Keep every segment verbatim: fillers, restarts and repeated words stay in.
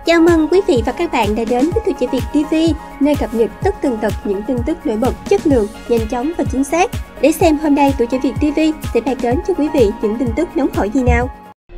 Chào mừng quý vị và các bạn đã đến với Tuổi Trẻ Việt ti vi, nơi cập nhật tất tần tật những tin tức nổi bật, chất lượng, nhanh chóng và chính xác. Để xem hôm nay Tuổi Trẻ Việt ti vi sẽ mang đến cho quý vị những tin tức nóng hổi gì nào.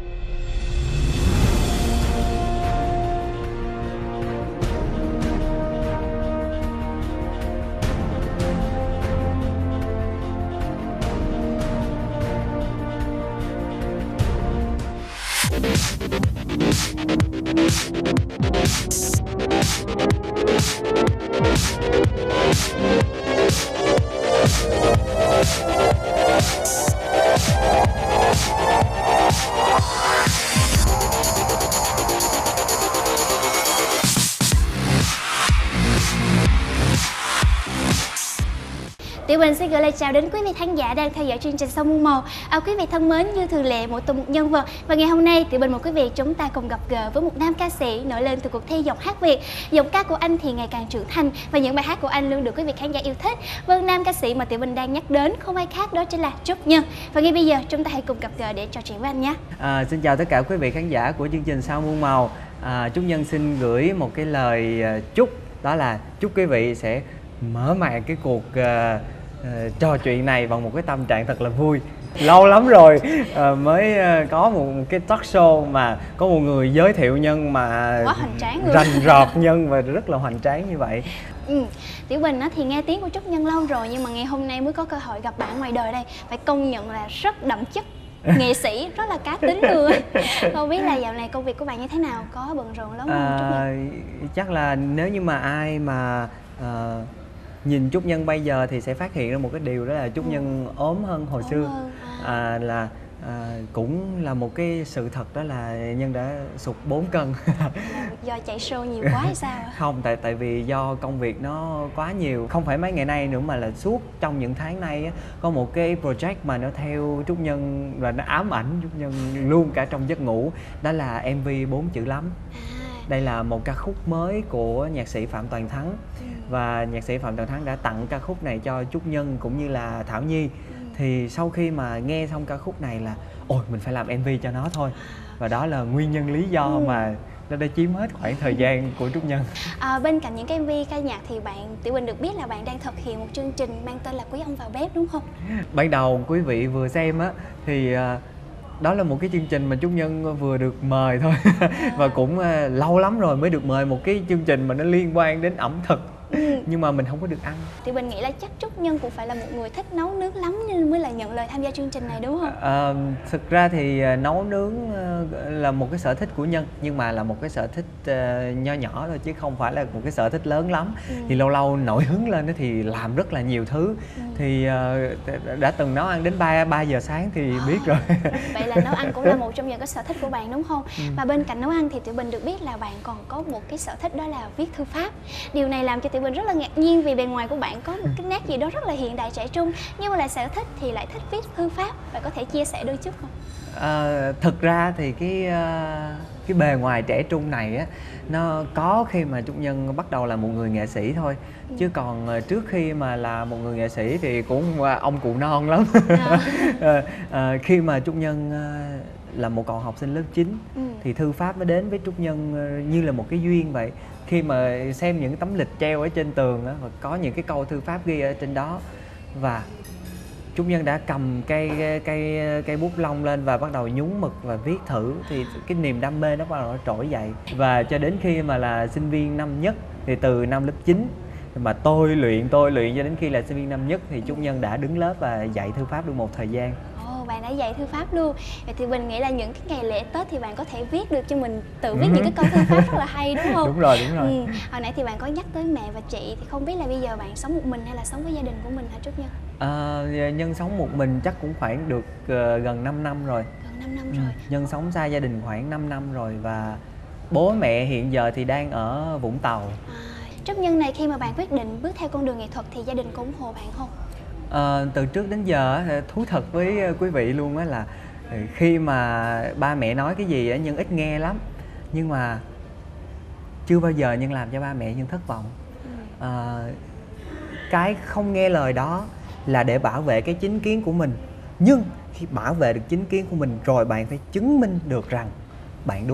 Tiểu Bình xin gửi lời chào đến quý vị khán giả đang theo dõi chương trình Sau Muôn Màu. À, quý vị thân mến, như thường lệ, mỗi tuần một nhân vật. Và ngày hôm nay, Tiểu Bình mời quý vị chúng ta cùng gặp gỡ với một nam ca sĩ nổi lên từ cuộc thi giọng hát Việt. Giọng ca của anh thì ngày càng trưởng thành và những bài hát của anh luôn được quý vị khán giả yêu thích. Vâng, nam ca sĩ mà Tiểu Bình đang nhắc đến không ai khác đó chính là Trúc Nhân. Và ngay bây giờ chúng ta hãy cùng gặp gỡ để trò chuyện với anh nhé. À, xin chào tất cả quý vị khán giả của chương trình Sau Muôn Màu. À, Trúc Nhân xin gửi một cái lời chúc, đó là chúc quý vị sẽ mở màn cái cuộc uh, Uh, trò chuyện này bằng một cái tâm trạng thật là vui. Lâu lắm rồi uh, mới uh, có một, một cái talk show mà có một người giới thiệu Nhân mà quá hoành tráng luôn, rành rọt Nhân và rất là hoành tráng như vậy. Ừ. Tiểu Bình á, thì nghe tiếng của Trúc Nhân lâu rồi, nhưng mà ngày hôm nay mới có cơ hội gặp bạn ngoài đời đây. Phải công nhận là rất đậm chất nghệ sĩ, rất là cá tính luôn. Không biết là dạo này công việc của bạn như thế nào, có bận rộn lắm không uh, Trúc Nhân? Chắc là nếu như mà ai mà uh, nhìn Trúc Nhân bây giờ thì sẽ phát hiện ra một cái điều, đó là Trúc ừ. Nhân ốm hơn hồi ốm xưa hơn. À. À, là à, cũng là một cái sự thật, đó là Nhân đã sụt bốn cân. Do chạy show nhiều quá hay sao? Không, tại tại vì do công việc nó quá nhiều, không phải mấy ngày nay nữa mà là suốt trong những tháng nay á, có một cái project mà nó theo Trúc Nhân và nó ám ảnh Trúc Nhân luôn cả trong giấc ngủ, đó là em vê Bốn Chữ Lắm. Đây là một ca khúc mới của nhạc sĩ Phạm Toàn Thắng. Ừ. Và nhạc sĩ Phạm Toàn Thắng đã tặng ca khúc này cho Trúc Nhân cũng như là Thảo Nhi. Ừ. Thì sau khi mà nghe xong ca khúc này là ôi mình phải làm em vê cho nó thôi. Và đó là nguyên nhân lý do ừ. mà nó đã chiếm hết khoảng thời gian của Trúc Nhân. À, bên cạnh những cái em vê ca nhạc thì bạn, Tiểu Bình được biết là bạn đang thực hiện một chương trình mang tên là Quý Ông Vào Bếp, đúng không? Ban đầu quý vị vừa xem á thì đó là một cái chương trình mà Trúc Nhân vừa được mời thôi. Và cũng uh, lâu lắm rồi mới được mời một cái chương trình mà nó liên quan đến ẩm thực. Ừ. Nhưng mà mình không có được ăn. Thì mình nghĩ là chắc Trúc Nhân cũng phải là một người thích nấu nướng lắm nên mới là nhận lời tham gia chương trình này, đúng không? À, thực ra thì uh, nấu nướng uh, là một cái sở thích của Nhân, nhưng mà là một cái sở thích uh, nho nhỏ thôi chứ không phải là một cái sở thích lớn lắm. Ừ. Thì lâu lâu nổi hứng lên đó thì làm rất là nhiều thứ. Ừ. Thì uh, đã từng nấu ăn đến ba ba giờ sáng thì biết rồi. Vậy là nấu ăn cũng là một trong những cái sở thích của bạn, đúng không? Ừ. Và bên cạnh nấu ăn thì Tiểu Bình được biết là bạn còn có một cái sở thích, đó là viết thư pháp. Điều này làm cho Tiểu Bình rất là ngạc nhiên vì bề ngoài của bạn có một cái nét gì đó rất là hiện đại trẻ trung, nhưng mà lại sở thích thì lại thích viết thư pháp. Bạn có thể chia sẻ đôi chút không? À, thực ra thì cái cái bề ngoài trẻ trung này á, nó có khi mà Trúc Nhân bắt đầu là một người nghệ sĩ thôi. Ừ. Chứ còn trước khi mà là một người nghệ sĩ thì cũng ông cụ non lắm. À. à, à, khi mà Trúc Nhân là một cậu học sinh lớp chín. Ừ. Thì thư pháp nó đến với Trúc Nhân như là một cái duyên vậy. Khi mà xem những tấm lịch treo ở trên tường á, và có những cái câu thư pháp ghi ở trên đó, và Trúc Nhân đã cầm cây cây cây bút lông lên và bắt đầu nhúng mực và viết thử, thì cái niềm đam mê nó bắt đầu nó trỗi dậy. Và cho đến khi mà là sinh viên năm nhất, thì từ năm lớp chín mà tôi luyện tôi luyện cho đến khi là sinh viên năm nhất thì Trúc Nhân đã đứng lớp và dạy thư pháp được một thời gian. Bạn đã dạy thư pháp luôn. Vậy thì mình nghĩ là những cái ngày lễ Tết thì bạn có thể viết được cho mình, tự viết ừ. những cái câu thư pháp rất là hay, đúng không? Đúng rồi, đúng rồi. Ừ. Hồi nãy thì bạn có nhắc tới mẹ và chị, thì không biết là bây giờ bạn sống một mình hay là sống với gia đình của mình hả Trúc Nhân? À, Nhân sống một mình chắc cũng khoảng được uh, gần năm năm rồi. Gần năm năm ừ. rồi. Nhân sống xa gia đình khoảng năm năm rồi, và bố mẹ hiện giờ thì đang ở Vũng Tàu. À, Trúc Nhân này, khi mà bạn quyết định bước theo con đường nghệ thuật thì gia đình có ủng hộ bạn không? À, từ trước đến giờ thú thật với quý vị luôn á, là khi mà ba mẹ nói cái gì á, Nhân ít nghe lắm, nhưng mà chưa bao giờ Nhân làm cho ba mẹ Nhân thất vọng. À, cái không nghe lời đó là để bảo vệ cái chính kiến của mình, nhưng khi bảo vệ được chính kiến của mình rồi bạn phải chứng minh được rằng bạn đúng.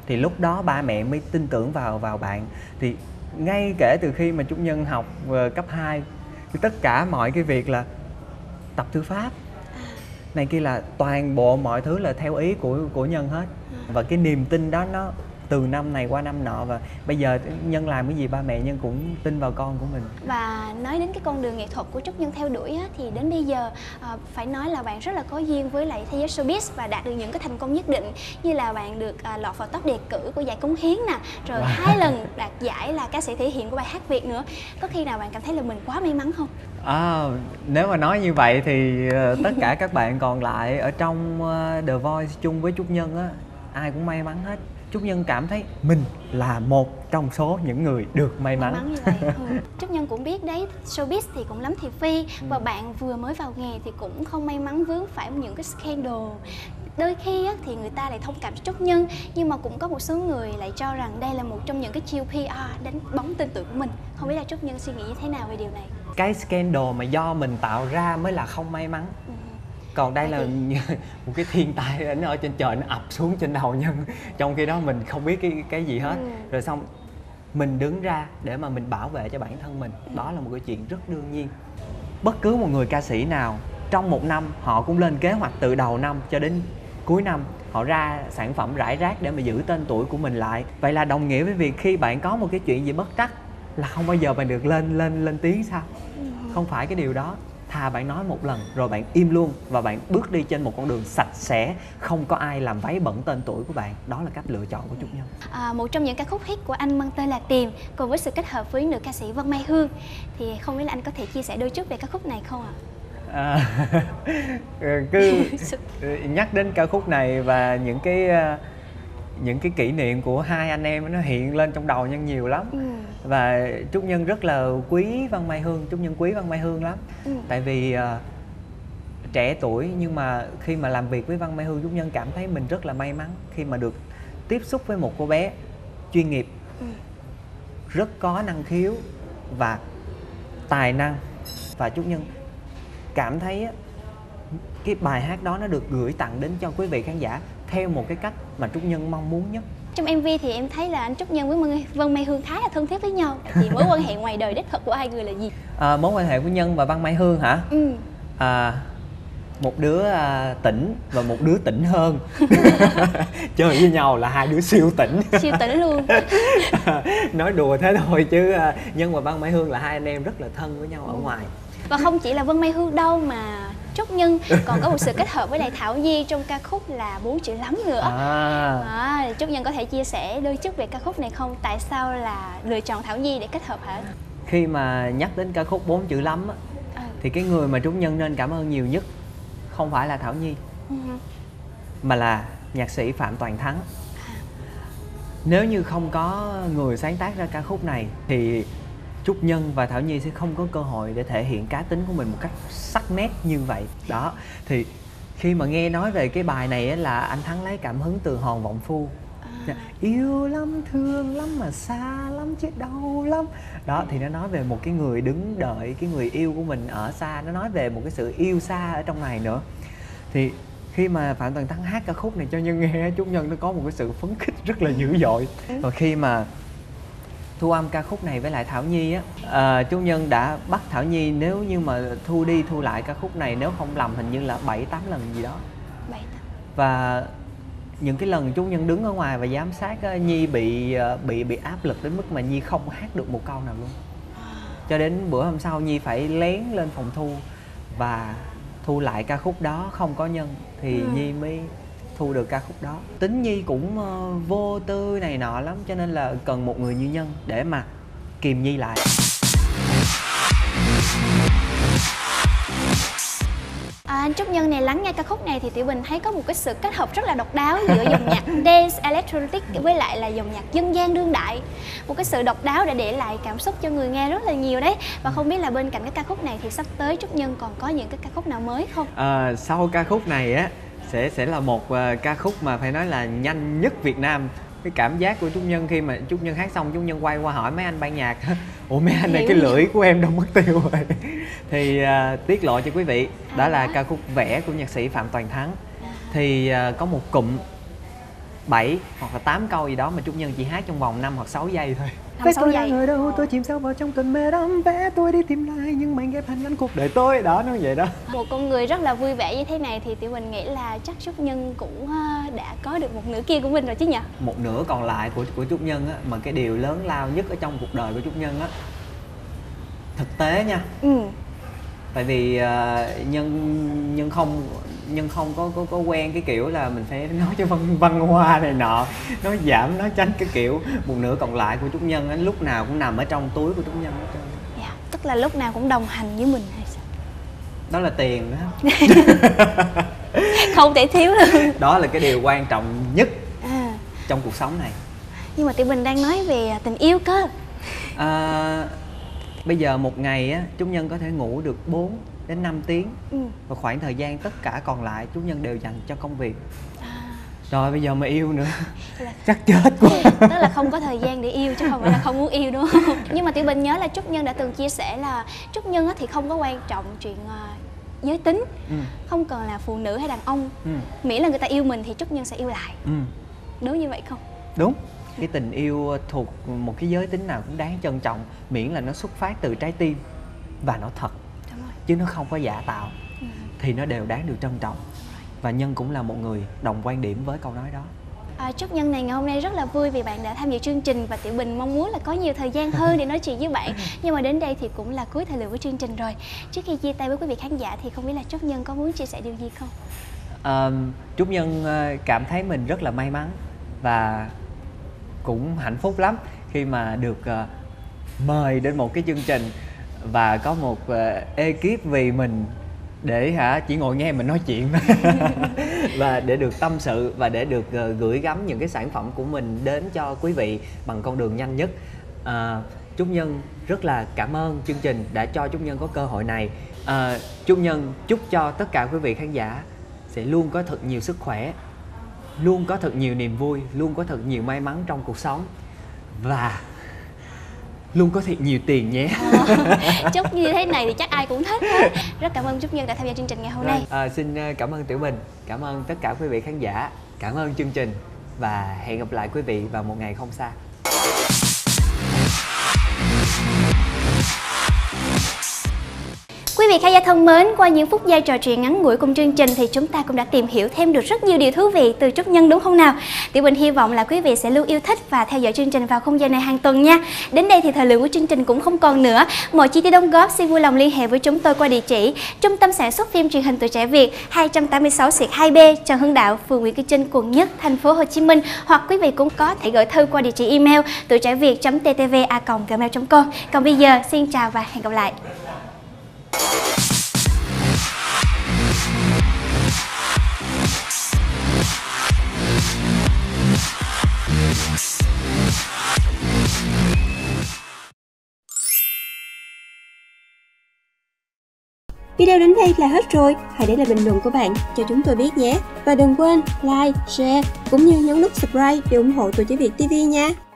thì lúc đó ba mẹ mới tin tưởng vào vào bạn. Thì ngay kể từ khi mà Trúc Nhân học uh, cấp hai thì tất cả mọi cái việc là tập thư pháp này kia là toàn bộ mọi thứ là theo ý của của Nhân hết. Và cái niềm tin đó nó từ năm này qua năm nọ, và bây giờ Nhân làm cái gì ba mẹ Nhân cũng tin vào con của mình. Và nói đến cái con đường nghệ thuật của Trúc Nhân theo đuổi á, thì đến bây giờ à, phải nói là bạn rất là có duyên với lại thế giới showbiz và đạt được những cái thành công nhất định, như là bạn được à, lọt vào top đề cử của giải Cống Hiến nè, rồi wow. hai lần đạt giải là ca sĩ thể hiện của bài hát Việt nữa. Có khi nào bạn cảm thấy là mình quá may mắn không? À, nếu mà nói như vậy thì uh, tất cả các bạn còn lại ở trong uh, The Voice chung với Trúc Nhân á, ai cũng may mắn hết. Trúc Nhân cảm thấy mình là một trong số những người được may mắn, may mắn như vậy. Ừ. Trúc Nhân cũng biết đấy, showbiz thì cũng lắm thị phi, ừ. và bạn vừa mới vào nghề thì cũng không may mắn vướng phải những cái scandal. Đôi khi á, thì người ta lại thông cảm cho Trúc Nhân, nhưng mà cũng có một số người lại cho rằng đây là một trong những cái chiêu pê rờ đánh bóng tên tuổi của mình. Không biết là Trúc Nhân suy nghĩ như thế nào về điều này? Cái scandal mà do mình tạo ra mới là không may mắn. Ừ. Còn đây là một cái thiên tai nó ở trên trời nó ập xuống trên đầu Nhân, trong khi đó mình không biết cái cái gì hết. Ừ. Rồi xong mình đứng ra để mà mình bảo vệ cho bản thân mình, ừ. đó là một cái chuyện rất đương nhiên. Bất cứ một người ca sĩ nào trong một năm họ cũng lên kế hoạch từ đầu năm cho đến cuối năm, họ ra sản phẩm rải rác để mà giữ tên tuổi của mình lại. Vậy là đồng nghĩa với việc khi bạn có một cái chuyện gì bất trắc là không bao giờ bạn được lên lên lên tiếng sao? Ừ. Không phải cái điều đó. Thà bạn nói một lần rồi bạn im luôn và bạn bước đi trên một con đường sạch sẽ, không có ai làm váy bẩn tên tuổi của bạn. Đó là cách lựa chọn của Trúc Nhân. À, một trong những ca khúc hit của anh mang tên là Tìm, cùng với sự kết hợp với nữ ca sĩ Vân Mai Hương, thì không biết là anh có thể chia sẻ đôi chút về ca khúc này không ạ? À, cứ nhắc đến ca khúc này và những cái những cái kỷ niệm của hai anh em nó hiện lên trong đầu Nhân nhiều lắm. Ừ. Và Trúc Nhân rất là quý Vân Mai Hương, Trúc Nhân quý Vân Mai Hương lắm. Ừ. Tại vì uh, trẻ tuổi nhưng mà khi mà làm việc với Vân Mai Hương, Trúc Nhân cảm thấy mình rất là may mắn khi mà được tiếp xúc với một cô bé chuyên nghiệp, ừ. rất có năng khiếu và tài năng. Và Trúc Nhân cảm thấy cái bài hát đó nó được gửi tặng đến cho quý vị khán giả theo một cái cách mà Trúc Nhân mong muốn nhất. Trong em vê thì em thấy là anh Trúc Nhân với Vân Mai Hương khá là thân thiết với nhau. Thì mối quan hệ ngoài đời đích thực của hai người là gì? À, mối quan hệ của Nhân và Vân Mai Hương hả? Ừ. À, một đứa à, tỉnh và một đứa tỉnh hơn. Chơi với nhau là hai đứa siêu tỉnh. Siêu tỉnh luôn. Nói đùa thế thôi chứ à, Nhân và Vân Mai Hương là hai anh em rất là thân với nhau ở ngoài. Và không chỉ là Vân Mai Hương đâu mà Trúc Nhân còn có một sự kết hợp với lại Thảo Nhi trong ca khúc là Bốn Chữ Lắm nữa. À. À, Trúc Nhân có thể chia sẻ đôi chút về ca khúc này không? Tại sao là lựa chọn Thảo Nhi để kết hợp hả? Khi mà nhắc đến ca khúc Bốn Chữ Lắm á, ừ. thì cái người mà Trúc Nhân nên cảm ơn nhiều nhất không phải là Thảo Nhi, ừ. mà là nhạc sĩ Phạm Toàn Thắng. À. Nếu như không có người sáng tác ra ca khúc này thì Trúc Nhân và Thảo Nhi sẽ không có cơ hội để thể hiện cá tính của mình một cách sắc nét như vậy. Đó, thì khi mà nghe nói về cái bài này là anh Thắng lấy cảm hứng từ Hòn Vọng Phu. À. Yêu lắm, thương lắm mà xa lắm chứ đau lắm. Đó, thì nó nói về một cái người đứng đợi cái người yêu của mình ở xa. Nó nói về một cái sự yêu xa ở trong này nữa. Thì khi mà Phạm Toàn Thắng hát ca khúc này cho Nhân nghe, Trúc Nhân nó có một cái sự phấn khích rất là dữ dội. Và khi mà thu âm ca khúc này với lại Thảo Nhi á, à, Trúc Nhân đã bắt Thảo Nhi nếu như mà thu đi thu lại ca khúc này, nếu không lầm hình như là bảy tám lần gì đó. Và những cái lần Trúc Nhân đứng ở ngoài và giám sát á, Nhi bị bị bị áp lực đến mức mà Nhi không hát được một câu nào luôn. Cho đến bữa hôm sau Nhi phải lén lên phòng thu và thu lại ca khúc đó không có Nhân thì ừ. Nhi mới thu được ca khúc đó. Tính Nhi cũng uh, vô tư này nọ lắm, cho nên là cần một người như Nhân để mà kìm Nhi lại. À, anh Trúc Nhân này lắng nghe ca khúc này thì Tiểu Bình thấy có một cái sự kết hợp rất là độc đáo giữa dòng nhạc dance electronic với lại là dòng nhạc dân gian đương đại. Một cái sự độc đáo để để lại cảm xúc cho người nghe rất là nhiều đấy. Và không biết là bên cạnh cái ca khúc này thì sắp tới Trúc Nhân còn có những cái ca khúc nào mới không? À, sau ca khúc này á sẽ sẽ là một uh, ca khúc mà phải nói là nhanh nhất Việt Nam. Cái cảm giác của Trúc Nhân khi mà Trúc Nhân hát xong, Trúc Nhân quay qua hỏi mấy anh ban nhạc: ủa mấy anh này cái lưỡi của em đâu mất tiêu rồi. Thì uh, tiết lộ cho quý vị, đó là ca khúc Vẽ của nhạc sĩ Phạm Toàn Thắng. Thì uh, có một cụm bảy hoặc là tám câu gì đó mà Trúc Nhân chỉ hát trong vòng năm hoặc sáu giây thôi. Năm sáu giây. Ở đâu tôi chìm sâu vào trong cơn mê đắm, vẽ tôi đi tìm lại nhưng mảnh ghép hình ảnh cuộc đời tôi, đó nó vậy đó. Một con người rất là vui vẻ như thế này thì Tiểu Bình nghĩ là chắc Trúc Nhân cũng đã có được một nửa kia của mình rồi chứ nhỉ? Một nửa còn lại của của Trúc Nhân á, mà cái điều lớn lao nhất ở trong cuộc đời của Trúc Nhân á, thực tế nha. Ừ. Tại vì uh, nhân nhân không nhân không có có có quen cái kiểu là mình phải nói cho văn văn hoa này nọ, nói giảm nói tránh cái kiểu. Một nửa còn lại của Trúc Nhân á, lúc nào cũng nằm ở trong túi của Trúc Nhân hết trơn. Dạ, tức là lúc nào cũng đồng hành với mình hay sao? Đó là tiền đó. Không thể thiếu được. Đó là cái điều quan trọng nhất à. trong cuộc sống này. Nhưng mà Tiểu Bình đang nói về tình yêu cơ. À, bây giờ một ngày á, Trúc Nhân có thể ngủ được bốn đến năm tiếng. Ừ. Và khoảng thời gian tất cả còn lại Trúc Nhân đều dành cho công việc. À. Rồi bây giờ mà yêu nữa là... chắc chết quá. Tức là không có thời gian để yêu chứ không phải là không muốn yêu, đúng không? Nhưng mà Tiểu Bình nhớ là Trúc Nhân đã từng chia sẻ là Trúc Nhân thì không có quan trọng chuyện uh, giới tính. Ừ. Không cần là phụ nữ hay đàn ông. Ừ. Miễn là người ta yêu mình thì Trúc Nhân sẽ yêu lại. Ừ. Đúng như vậy không? Đúng. Cái tình yêu thuộc một cái giới tính nào cũng đáng trân trọng, miễn là nó xuất phát từ trái tim và nó thật. Chứ nó không có giả tạo. Ừ. Thì nó đều đáng được trân trọng. Và Nhân cũng là một người đồng quan điểm với câu nói đó. À, Trúc Nhân này ngày hôm nay rất là vui vì bạn đã tham dự chương trình, và Tiểu Bình mong muốn là có nhiều thời gian hơn để nói chuyện với bạn. Nhưng mà đến đây thì cũng là cuối thời lượng của chương trình rồi. Trước khi chia tay với quý vị khán giả thì không biết là Trúc Nhân có muốn chia sẻ điều gì không? À, Trúc Nhân cảm thấy mình rất là may mắn và cũng hạnh phúc lắm khi mà được uh, mời đến một cái chương trình và có một uh, ekip vì mình để hả chỉ ngồi nghe mình nói chuyện và để được tâm sự và để được uh, gửi gắm những cái sản phẩm của mình đến cho quý vị bằng con đường nhanh nhất. Uh, Trúc Nhân rất là cảm ơn chương trình đã cho Trúc Nhân có cơ hội này. Uh, Trúc Nhân chúc cho tất cả quý vị khán giả sẽ luôn có thật nhiều sức khỏe, luôn có thật nhiều niềm vui, luôn có thật nhiều may mắn trong cuộc sống và luôn có thật nhiều tiền nhé. À, chúc như thế này thì chắc ai cũng thích hết. Rất cảm ơn Trúc Nhân đã tham gia chương trình ngày hôm nay. À, xin cảm ơn Tiểu Bình, cảm ơn tất cả quý vị khán giả, cảm ơn chương trình và hẹn gặp lại quý vị vào một ngày không xa. Quý vị khán giả thân mến, qua những phút giây trò chuyện ngắn ngủi cùng chương trình thì chúng ta cũng đã tìm hiểu thêm được rất nhiều điều thú vị từ Trúc Nhân, đúng không nào? Tiểu Bình hy vọng là quý vị sẽ luôn yêu thích và theo dõi chương trình vào khung giờ này hàng tuần nha. Đến đây thì thời lượng của chương trình cũng không còn nữa. Mọi chi tiết đóng góp xin vui lòng liên hệ với chúng tôi qua địa chỉ Trung tâm Sản xuất Phim Truyền hình Tuổi Trẻ Việt, hai trăm tám mươi sáu hai B, Trần Hưng Đạo, phường Nguyễn Cư Trinh, quận Nhất, thành phố Hồ Chí Minh. Hoặc quý vị cũng có thể gửi thư qua địa chỉ email tuổi trẻ việt chấm t t v a còng gmail chấm com. Còn bây giờ xin chào và hẹn gặp lại. Video đến đây là hết rồi, hãy để lại bình luận của bạn cho chúng tôi biết nhé. Và đừng quên like, share cũng như nhấn nút subscribe để ủng hộ Tuổi Trẻ Việt ti vi nha.